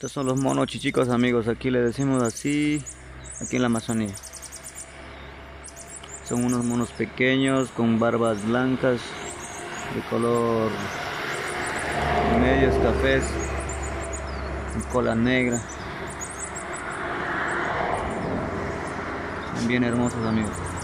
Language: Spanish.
Estos son los monos chichicos, amigos. Aquí le decimos así, aquí en la Amazonía. Son unos monos pequeños con barbas blancas, de color medios cafés, con cola negra. Son bien hermosos, amigos.